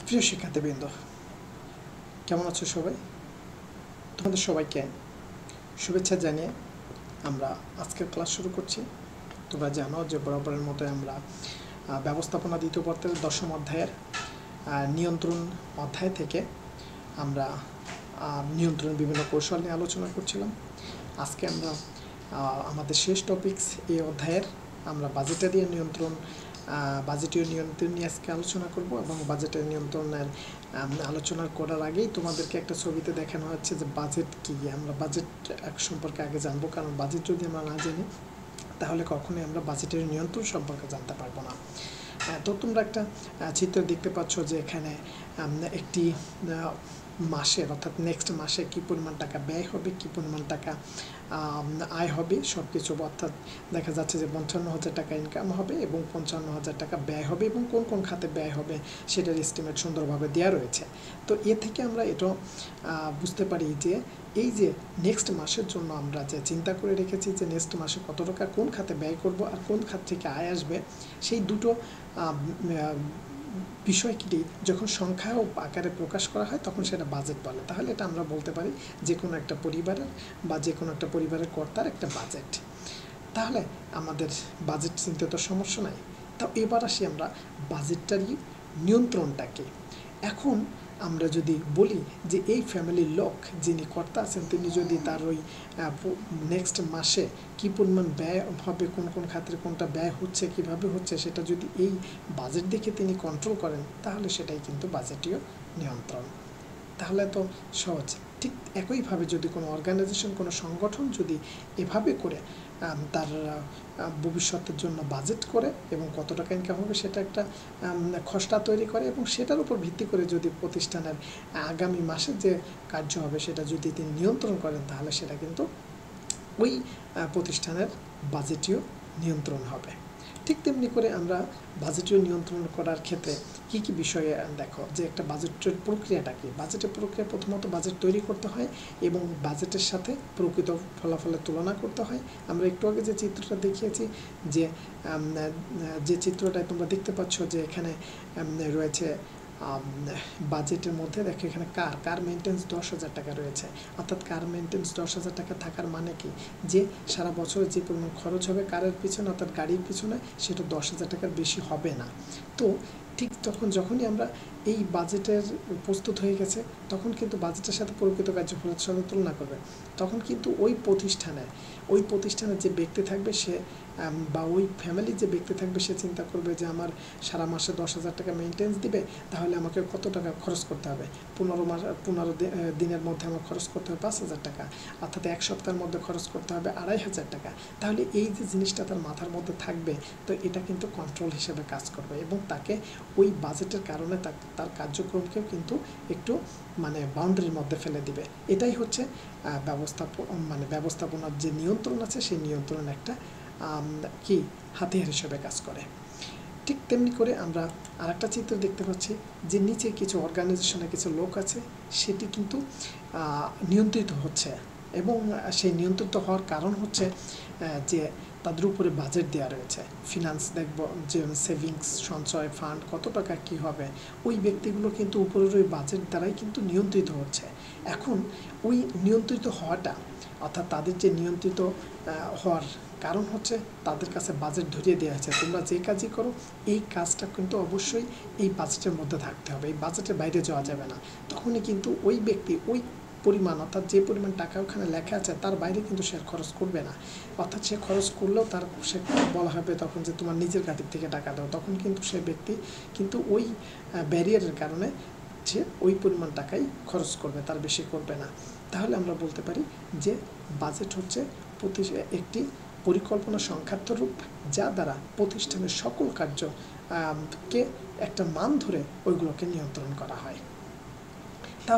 প্রিয় শিক্ষার্থীবৃন্দ, কেমন আছো সবাই? তোমাদের সবাইকে শুভেচ্ছা জানিয়ে আমরা আজকের ক্লাস শুরু করছি। তোমরা জানো যে বরাবরের মতো আমরা ব্যবস্থাপনা দ্বিতীয় পত্রের 10ম অধ্যায়ের নিয়ন্ত্রণ অধ্যায় থেকে আমরা নিয়ন্ত্রণের বিভিন্ন কৌশল নিয়ে আলোচনা করছিলাম। আজকে আমরা আমাদের শেষ টপিকস এই অধ্যায়ের আমরা বাজেটারি নিয়ন্ত্রণ বাজেটীয় নিয়ন্ত্রণ নিয়ে আজকে আলোচনা করব এবং বাজেটের নিয়ন্ত্রণের আলোচনা করার আগেই তোমাদেরকে একটা ছবিতে দেখানো হচ্ছে যে বাজেট কী। আমরা বাজেট সম্পর্কে আগে জানবো, কারণ বাজেট যদি আমরা না জানি তাহলে কখনোই আমরা বাজেটের নিয়ন্ত্রণ সম্পর্কে জানতে পারবো না। তো তোমরা একটা চিত্র দেখতে পাচ্ছ যে এখানে একটি মাসের অর্থাৎ নেক্সট মাসে কী পরিমাণ টাকা ব্যয় হবে, কী পরিমাণ টাকা আয় হবে, সব কিছু অর্থাৎ দেখা যাচ্ছে যে 55,000 টাকা ইনকাম হবে এবং 55,000 টাকা ব্যয় হবে এবং কোন কোন খাতে ব্যয় হবে সেটার এস্টিমেট সুন্দরভাবে দেওয়া রয়েছে। তো এ থেকে আমরা এটা বুঝতে পারি যে এই যে নেক্সট মাসের জন্য আমরা যে চিন্তা করে রেখেছি যে নেক্সট মাসে কত টাকা কোন খাতে ব্যয় করব আর কোন খাত থেকে আয় আসবে, সেই দুটো বিষয়টি যখন সংখ্যা ও আকারে প্রকাশ করা হয় তখন সেটা বাজেট বলে। তাহলে এটা আমরা বলতে পারি যে কোনো একটা পরিবারের বা যে কোনো একটা পরিবারের কর্তার একটা বাজেট। তাহলে আমাদের বাজেট চিনতে তো সমস্যা নাই। তো এবার আসি আমরা বাজেটটারই নিয়ন্ত্রণটাকে। এখন আমরা যদি বলি যে এই ফ্যামিলির লোক যিনি কর্তা আছেন তিনি যদি তার ওই নেক্সট মাসে কী পরিমাণ ব্যয় হবে, কোন কোন খাতের কোনটা ব্যয় হচ্ছে, কিভাবে হচ্ছে, সেটা যদি এই বাজেট দেখে তিনি কন্ট্রোল করেন তাহলে সেটাই কিন্তু বাজেটীয় নিয়ন্ত্রণ। তাহলে তো সহজ। ঠিক একইভাবে যদি কোনো অর্গানাইজেশন, কোনো সংগঠন যদি এভাবে করে তার ভবিষ্যতের জন্য বাজেট করে এবং কত টাকা ইনকাম হবে সেটা একটা খসড়া তৈরি করে এবং সেটার উপর ভিত্তি করে যদি প্রতিষ্ঠানের আগামী মাসে যে কার্য হবে সেটা যদি তিনি নিয়ন্ত্রণ করেন তাহলে সেটা কিন্তু ওই প্রতিষ্ঠানের বাজেটীয় নিয়ন্ত্রণ হবে। ঠিক তেমনি করে আমরা বাজেটীয় নিয়ন্ত্রণ করার ক্ষেত্রে কী কী বিষয়ে দেখো যে একটা বাজেটের প্রক্রিয়াটা কী। বাজেটের প্রক্রিয়া প্রথমত বাজেট তৈরি করতে হয় এবং বাজেটের সাথে প্রকৃত ফলাফলের তুলনা করতে হয়। আমরা একটু আগে যে চিত্রটা দেখিয়েছি যে চিত্রটায় তোমরা দেখতে পাচ্ছ যে এখানে রয়েছে বাজেটের মধ্যে দেখো এখানে কার মেনটেন্স 10,000 টাকা রয়েছে। অর্থাৎ কার মেনটেন্স 10,000 টাকা থাকার মানে কি, যে সারা বছরে যে পরিমাণ খরচ হবে কারের পিছনে অর্থাৎ গাড়ির পিছনে সেটা 10,000 টাকার বেশি হবে না। তো ঠিক যখনই আমরা এই বাজেটের প্রস্তুত হয়ে গেছে তখন কিন্তু বাজেটের সাথে প্রকৃত কার্যফলের সাথে তুলনা করবে। তখন কিন্তু ওই প্রতিষ্ঠানের যে ব্যক্তি থাকবে সে বা ওই ফ্যামিলির যে ব্যক্তি থাকবে সে চিন্তা করবে যে আমার সারা মাসে 10,000 টাকা মেনটেন্স দিবে, তাহলে আমাকে কত টাকা খরচ করতে হবে, 15 দিনের মধ্যে আমার খরচ করতে হবে 5,000 টাকা, অর্থাৎ এক সপ্তাহের মধ্যে খরচ করতে হবে 2,500 টাকা। তাহলে এই যে জিনিসটা তার মাথার মধ্যে থাকবে তো এটা কিন্তু কন্ট্রোল হিসেবে কাজ করবে এবং তাকে ওই বাজেটের কারণে তার কার্যক্রমকেও কিন্তু একটু বাউন্ডারির মধ্যে ফেলে দিবে। এটাই হচ্ছে ব্যবস্থাপনার যে নিয়ন্ত্রণ আছে সেই নিয়ন্ত্রণ একটা কি হাতিয়ার হিসেবে কাজ করে। ঠিক তেমনি করে আমরা আরেকটা চিত্র দেখতে পাচ্ছি যে নিচে কিছু অর্গানাইজেশনে কিছু লোক আছে, সেটি কিন্তু নিয়ন্ত্রিত হচ্ছে এবং সেই নিয়ন্ত্রিত হওয়ার কারণ হচ্ছে যে তাদের উপরে বাজেট দেওয়া রয়েছে। ফিনান্স দেখব যে সেভিংস, সঞ্চয়, ফান্ড, কত টাকা কী হবে, ওই ব্যক্তিগুলো কিন্তু উপরের ওই বাজেট দ্বারাই কিন্তু নিয়ন্ত্রিত হচ্ছে। এখন ওই নিয়ন্ত্রিত হওয়াটা অর্থাৎ তাদের যে নিয়ন্ত্রিত হওয়ার কারণ হচ্ছে তাদের কাছে বাজেট ধরিয়ে দেওয়া হয়েছে, তোমরা যে কাজই করো এই কাজটা কিন্তু অবশ্যই এই বাজেটের মধ্যে থাকতে হবে, এই বাজেটের বাইরে যাওয়া যাবে না। তখনই কিন্তু ওই ব্যক্তি ওই পরিমাণ অর্থাৎ যে পরিমাণ টাকা ওখানে লেখা আছে তার বাইরে কিন্তু সে খরচ করবে না। অর্থাৎ সে খরচ করলেও সে বলা হবে তখন যে তোমার নিজের খাতির থেকে টাকা দাও, তখন কিন্তু সে ব্যক্তি কিন্তু ওই ব্যারিয়ারের কারণে সে ওই পরিমাণ টাকাই খরচ করবে, তার বেশি করবে না। তাহলে আমরা বলতে পারি যে বাজেট হচ্ছে একটি পরিকল্পনা সংখ্যাত্মক রূপ যা দ্বারা প্রতিষ্ঠানের সকল কার্যকে একটা মান ধরে ওইগুলোকে নিয়ন্ত্রণ করা হয়। তাহলে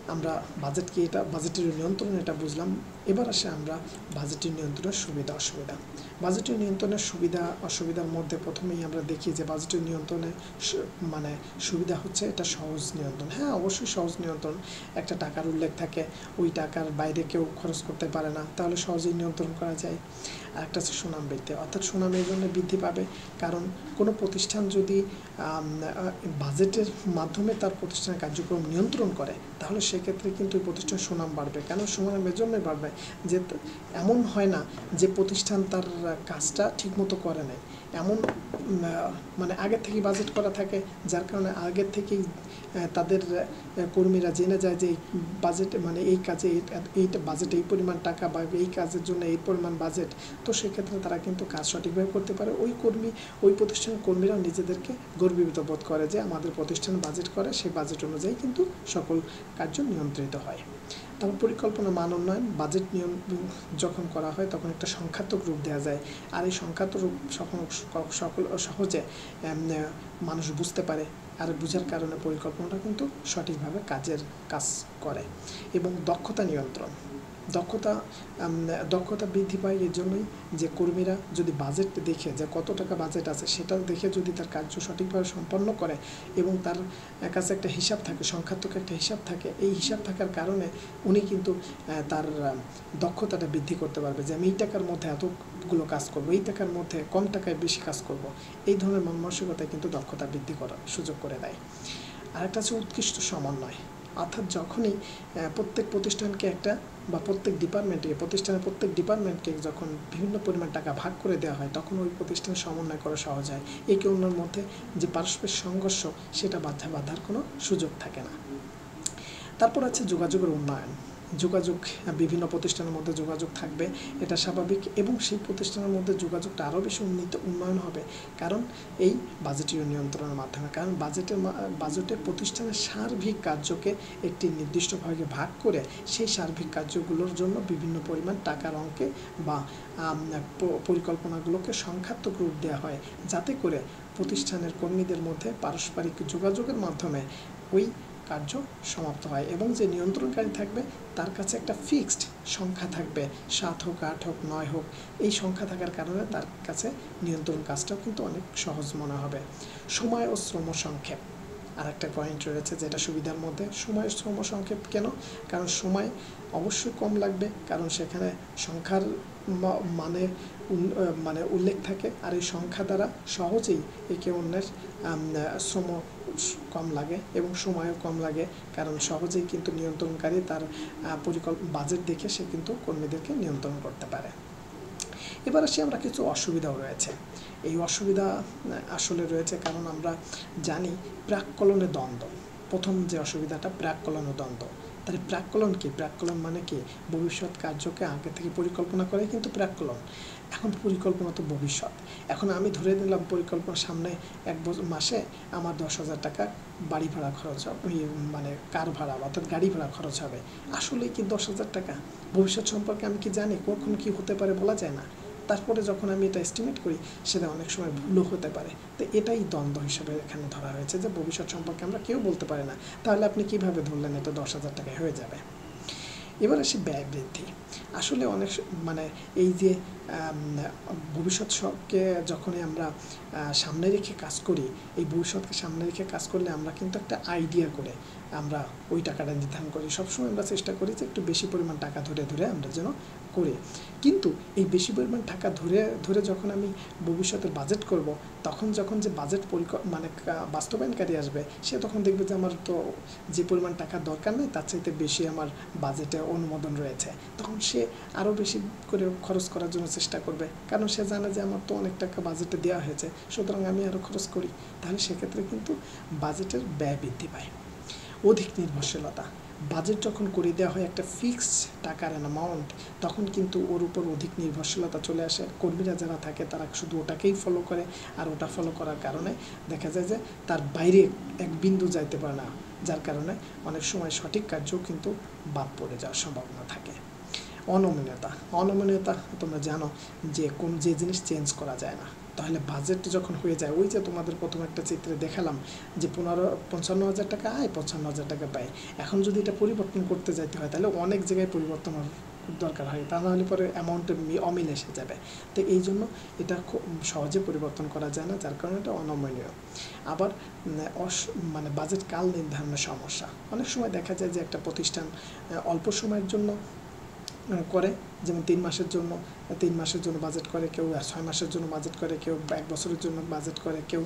আমরা বাজেট কি, এটা বাজেটের নিয়ন্ত্রণ, এটা বুঝলাম। এবার আসে আমরা বাজেটের নিয়ন্ত্রণের সুবিধা অসুবিধা। বাজেটের নিয়ন্ত্রণের সুবিধা অসুবিধার মধ্যে প্রথমেই আমরা দেখি যে বাজেটের নিয়ন্ত্রণে মানে সুবিধা হচ্ছে এটা সহজ নিয়ন্ত্রণ। হ্যাঁ, অবশ্যই সহজ নিয়ন্ত্রণ। একটা টাকার উল্লেখ থাকে, ওই টাকার বাইরে কেউ খরচ করতে পারে না, তাহলে সহজেই নিয়ন্ত্রণ করা যায়। আর একটা হচ্ছে সুনাম বৃদ্ধি, অর্থাৎ সুনাম এই জন্য বৃদ্ধি পাবে কারণ কোনো প্রতিষ্ঠান যদি বাজেটের মাধ্যমে তার প্রতিষ্ঠানের কার্যক্রম নিয়ন্ত্রণ করে, তাহলে সেক্ষেত্রে কিন্তু ওই প্রতিষ্ঠানের সুনাম বাড়বে। কেন সুনামের জন্যই বাড়বে যে এমন হয় না যে প্রতিষ্ঠান তার কাজটা ঠিকমতো করে নেয়, এমন মানে আগের থেকেই বাজেট করা থাকে, যার কারণে আগের থেকেই তাদের কর্মীরা জেনে যায় যে এই বাজেটে মানে এই কাজে এইটা বাজেটে এই পরিমাণ টাকা বা এই কাজের জন্য এই পরিমাণ বাজেট, তো সেক্ষেত্রে তারা কিন্তু কাজ সঠিকভাবে করতে পারে। ওই প্রতিষ্ঠানের কর্মীরাও নিজেদেরকে গর্বিত বোধ করে যে আমাদের প্রতিষ্ঠান বাজেট করে, সেই বাজেট অনুযায়ী কিন্তু সকল কার্য নিয়ন্ত্রিত হয়। তারপর পরিকল্পনা মান উন্নয়ন, বাজেট যখন করা হয় তখন একটা সংখ্যাত্মক রূপ দেওয়া যায়, আর এই সংখ্যাত্মক রূপ সহজে মানুষ বুঝতে পারে, আর বোঝার কারণে পরিকল্পনাটা কিন্তু সঠিকভাবে কাজ করে। এবং দক্ষতা নিয়ন্ত্রণ, দক্ষতা বৃদ্ধি পায় এর জন্যই যে কর্মীরা যদি বাজেট দেখে যে কত টাকা বাজেট আছে সেটা দেখে যদি তার কার্য সঠিকভাবে সম্পন্ন করে এবং তার কাছে একটা হিসাব থাকে, সংখ্যাত্মক একটা হিসাব থাকে, এই হিসাব থাকার কারণে উনি কিন্তু তার দক্ষতাটা বৃদ্ধি করতে পারবে যে আমি এই টাকার মধ্যে এতগুলো কাজ করব, এই টাকার মধ্যে কম টাকায় বেশি কাজ করব। এই ধরনের মানসিকতায় কিন্তু দক্ষতা বৃদ্ধি করার সুযোগ করে দেয়। আরেকটা হচ্ছে উৎকৃষ্ট সমন্বয়, অর্থাৎ যখনই প্রত্যেক প্রতিষ্ঠানকে একটা বা প্রতিষ্ঠানের প্রত্যেক ডিপার্টমেন্টকে যখন বিভিন্ন পরিমাণ টাকা ভাগ করে দেওয়া হয়, তখন ওই প্রতিষ্ঠানের সমন্বয় করা সহজ হয়। একে অন্যের মধ্যে যে পারস্পরিক সংঘর্ষ সেটা বাধার কোনো সুযোগ থাকে না। তারপর আছে যোগাযোগের উন্নয়ন। বিভিন্ন প্রতিষ্ঠানের মধ্যে যোগাযোগ থাকবে, এটা স্বাভাবিক, এবং সেই প্রতিষ্ঠানের মধ্যে যোগাযোগটা আরও বেশি উন্নয়ন হবে কারণ এই বাজেটীয় নিয়ন্ত্রণের মাধ্যমে। কারণ বাজেটে প্রতিষ্ঠানের সার্বিক কার্যকে একটি নির্দিষ্ট ভাগে ভাগ করে সেই সার্বিক কার্যগুলোর জন্য বিভিন্ন পরিমাণ টাকার অঙ্কে বা পরিকল্পনাগুলোকে সংখ্যাত্মক রূপ দেওয়া হয়, যাতে করে প্রতিষ্ঠানের কর্মীদের মধ্যে পারস্পরিক যোগাযোগের মাধ্যমে ওই কার্য সমাপ্ত হয় এবং যে নিয়ন্ত্রণকারী থাকবে তার কাছে একটা ফিক্সড সংখ্যা থাকবে, 7 হোক 8 হোক 9 হোক, এই সংখ্যা থাকার কারণে তার কাছে নিয়ন্ত্রণ কাজটাও কিন্তু অনেক সহজ মনে হবে। সময় ও শ্রম সংক্ষেপ আর একটা পয়েন্ট রয়েছে যেটা সুবিধার মধ্যে। সময় শ্রম সংক্ষেপ কেন? কারণ সময় অবশ্যই কম লাগবে, কারণ সেখানে সংখ্যার মানে উল্লেখ থাকে, আর এই সংখ্যা দ্বারা সহজেই একে অন্যের শ্রম কম লাগে এবং সময়ও কম লাগে, কারণ সহজেই কিন্তু নিয়ন্ত্রণকারী তার বাজেট দেখে সে কিন্তু কর্মীদেরকে নিয়ন্ত্রণ করতে পারে। এবার আসি আমরা কিছু অসুবিধাও রয়েছে। এই অসুবিধা আসলে রয়েছে কারণ আমরা জানি প্রাক্কলনে দ্বন্দ্ব। প্রথম যে অসুবিধাটা প্রাক্কলন ও দ্বন্দ্ব। তাহলে প্রাক্কলন কি? প্রাক্কলন মানে কি? ভবিষ্যৎ কার্যকে আগে থেকে পরিকল্পনা করে কিন্তু প্রাক্কলন। এখন পরিকল্পনা তো ভবিষ্যৎ। এখন আমি ধরে নিলাম পরিকল্পনা সামনে এক মাসে আমার 10,000 টাকা বাড়ি ভাড়া খরচ হবে, মানে কার ভাড়া অর্থাৎ গাড়ি ভাড়া খরচ হবে। আসলেই কি 10,000 টাকা? ভবিষ্যৎ সম্পর্কে আমি কি জানি? কখন কি হতে পারে বলা যায় না। তারপরে যখন আমি এটা এস্টিমেট করি সেটা অনেক সময় ভুলও হতে পারে। তো এটাই দ্বন্দ্ব হিসেবে এখানে ধরা হয়েছে যে ভবিষ্যৎ সম্পর্কে আমরা কেউ বলতে পারি না। তাহলে আপনি কিভাবে ধরলেন এটা 10,000 টাকায় হয়ে যাবে? এবার আসি ব্যয় বৃদ্ধি। আসলে অনেক মানে এই যে ভবিষ্যৎকে যখনই আমরা সামনে রেখে কাজ করি, এই ভবিষ্যৎকে সামনে রেখে কাজ করলে আমরা কিন্তু একটা আইডিয়া করে আমরা ওই টাকাটা নির্ধারণ করি। সবসময় আমরা চেষ্টা করি যে একটু বেশি পরিমাণ টাকা ধরে আমরা যেন করি, কিন্তু এই বেশি পরিমাণ টাকা ধরে যখন আমি ভবিষ্যতের বাজেট করব, তখন যখন যে বাজেট মানে বাস্তবায়নকারী আসবে, সে তখন দেখবে যে আমার তো যে পরিমাণ টাকার দরকার নেই তার চাইতে বেশি আমার বাজেটে অনুমোদন রয়েছে। তখন সে আরও বেশি করে খরচ করার জন্য চেষ্টা করবে, কারণ সে জানে যে আমার তো অনেক টাকা বাজেটে দেওয়া হয়েছে, সুতরাং আমি আরও খরচ করি। তাহলে সেক্ষেত্রে কিন্তু বাজেটের ব্যয় বৃদ্ধি পায়। অধিক নির্ভরশীলতা। বাজেট যখন করে দেওয়া হয় একটা ফিক্সড টাকার অ্যামাউন্ট, তখন কিন্তু ওর উপর অধিক নির্ভরশীলতা চলে আসে। কর্মীরা যারা থাকে তারা শুধু ওটাকেই ফলো করে, আর ওটা ফলো করার কারণে দেখা যায় যে তার বাইরে এক বিন্দু যাইতে পারে না, যার কারণে অনেক সময় সঠিক কার্যও কিন্তু বাদ পড়ে যাওয়ার সম্ভাবনা থাকে। অনমনীয়তা তোমরা জানো যে যে জিনিস চেঞ্জ করা যায় না, তাহলে বাজেট যখন হয়ে যায়, ওই যে তোমাদের প্রথম একটা চিত্রে দেখালাম যে 55,000 টাকা আয়, 55,000 টাকা ব্যয়, এখন যদি এটা পরিবর্তন করতে যেতে হয় তাহলে অনেক জায়গায় পরিবর্তন দরকার হয়, তা নাহলে পরে অ্যামাউন্টের অমিল এসে যাবে। তো এই জন্য এটা খুব সহজে পরিবর্তন করা যায় না, যার কারণে এটা অনমনীয়। আবার মানে বাজেট কাল নির্ধারণের সমস্যা, অনেক সময় দেখা যায় যে একটা প্রতিষ্ঠান অল্প সময়ের জন্য করে, যেমন 3 মাসের জন্য বাজেট করে, কেউ 6 মাসের জন্য বাজেট করে, কেউ 1 বছরের জন্য বাজেট করে, কেউ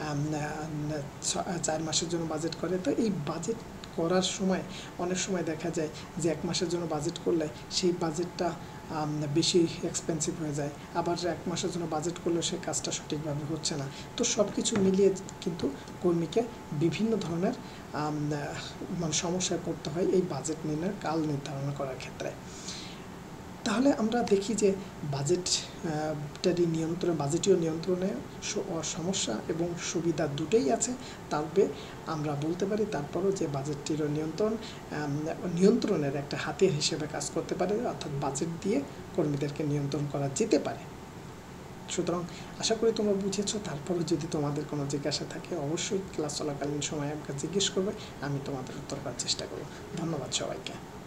4 মাসের জন্য বাজেট করে। তো এই বাজেট করার সময় অনেক সময় দেখা যায় যে 1 মাসের জন্য বাজেট করলে সেই বাজেটটা বেশি এক্সপেন্সিভ হয়ে যায়, আবার 1 মাসের জন্য বাজেট করলে সেই কাজটা সঠিকভাবে হচ্ছে না। তো সব কিছু মিলিয়ে কিন্তু কর্মীকে বিভিন্ন ধরনের মানে সমস্যায় পড়তে হয় এই বাজেট নির্ণয়ের কাল নির্ধারণ করার ক্ষেত্রে। তাহলে আমরা দেখি যে বাজেটীয় নিয়ন্ত্রণে সমস্যা এবং সুবিধা দুটোই আছে, তবে আমরা বলতে পারি তারপরও যে বাজেটটির নিয়ন্ত্রণের একটা হাতিয়ার হিসেবে কাজ করতে পারে, অর্থাৎ বাজেট দিয়ে কর্মীদেরকে নিয়ন্ত্রণ করা যেতে পারে। সুতরাং আশা করি তোমরা বুঝেছো। তারপরে যদি তোমাদের কোনো জিজ্ঞাসা থাকে অবশ্যই ক্লাস চলাকালীন সময় আমাকে জিজ্ঞেস করবে, আমি তোমাদের উত্তর করার চেষ্টা করব। ধন্যবাদ সবাইকে।